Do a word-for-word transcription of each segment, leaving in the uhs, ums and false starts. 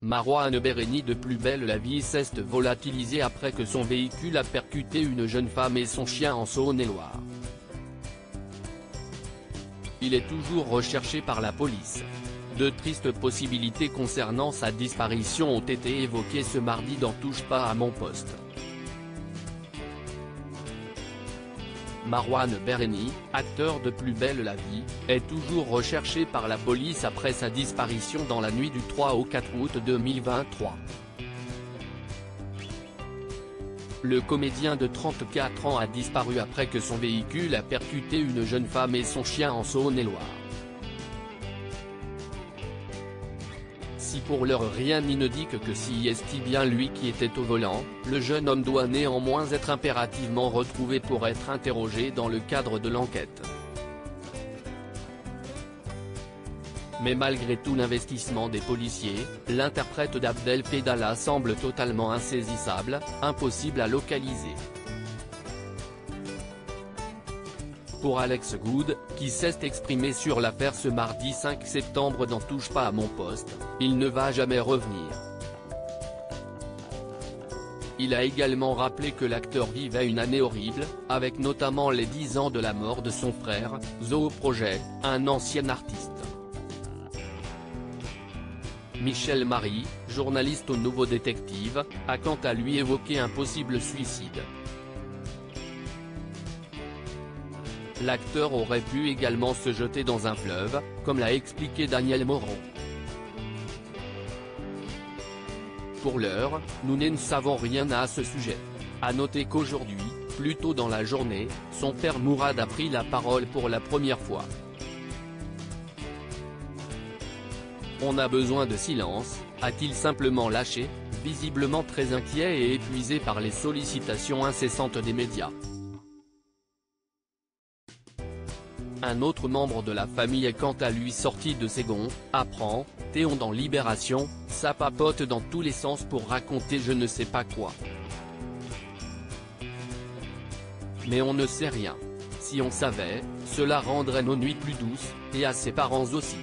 Marouane Bereni de Plus belle la vie s'est volatilisé après que son véhicule a percuté une jeune femme et son chien en Saône-et-Loire. Il est toujours recherché par la police. De tristes possibilités concernant sa disparition ont été évoquées ce mardi dans Touche pas à mon poste. Marouane Bereni, acteur de Plus belle la vie, est toujours recherché par la police après sa disparition dans la nuit du trois au quatre août deux mille vingt-trois. Le comédien de trente-quatre ans a disparu après que son véhicule a percuté une jeune femme et son chien en Saône-et-Loire. Si pour l'heure rien n'indique que si est bien lui qui était au volant, le jeune homme doit néanmoins être impérativement retrouvé pour être interrogé dans le cadre de l'enquête. Mais malgré tout l'investissement des policiers, l'interprète d'Abdel Pédala semble totalement insaisissable, impossible à localiser. Pour Alex Good, qui s'est exprimé sur l'affaire ce mardi cinq septembre dans Touche pas à mon poste, il ne va jamais revenir. Il a également rappelé que l'acteur vivait une année horrible, avec notamment les dix ans de la mort de son frère, Zo Projet, un ancien artiste. Michel Marie, journaliste au Nouveau Détective, a quant à lui évoqué un possible suicide. L'acteur aurait pu également se jeter dans un fleuve, comme l'a expliqué Daniel Moron. Pour l'heure, nous ne savons rien à ce sujet. À noter qu'aujourd'hui, plus tôt dans la journée, son père Mourad a pris la parole pour la première fois. On a besoin de silence, a-t-il simplement lâché, visiblement très inquiet et épuisé par les sollicitations incessantes des médias. Un autre membre de la famille est quant à lui sorti de ses gonds, apprend, Théon dans Libération, ça papote dans tous les sens pour raconter je ne sais pas quoi. Mais on ne sait rien. Si on savait, cela rendrait nos nuits plus douces, et à ses parents aussi.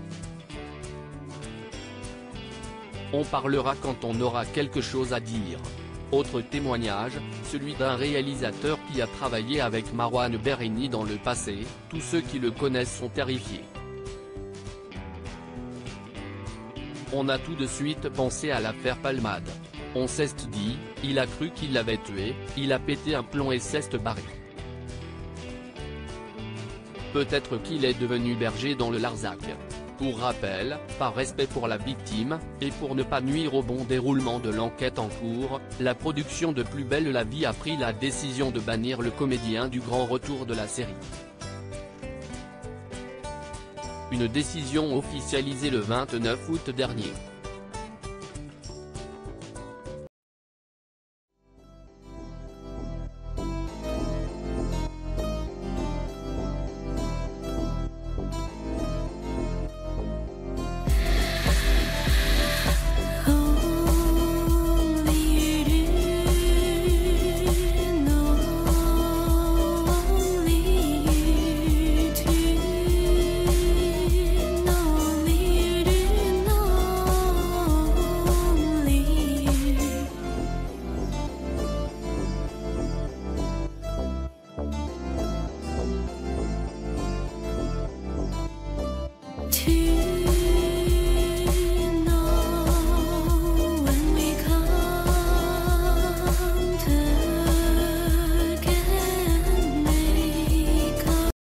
On parlera quand on aura quelque chose à dire. Autre témoignage, celui d'un réalisateur qui a travaillé avec Marouane Bereni dans le passé, tous ceux qui le connaissent sont terrifiés. On a tout de suite pensé à l'affaire Palmade. On s'est dit, il a cru qu'il l'avait tué, il a pété un plomb et s'est barré. Peut-être qu'il est devenu berger dans le Larzac. Pour rappel, par respect pour la victime, et pour ne pas nuire au bon déroulement de l'enquête en cours, la production de Plus belle la vie a pris la décision de bannir le comédien du grand retour de la série. Une décision officialisée le vingt-neuf août dernier. To